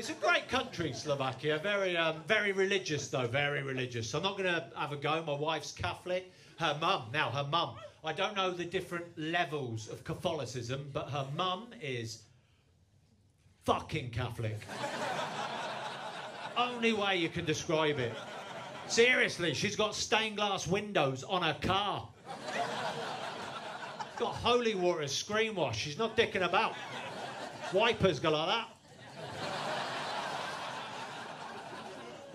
It's a great country, Slovakia. Very religious, though. Very religious. I'm not going to have a go. My wife's Catholic. Her mum. I don't know the different levels of Catholicism, but her mum is fucking Catholic. Only way you can describe it. Seriously, she's got stained glass windows on her car. Got holy water screen wash. She's not dicking about. Wipers go like that.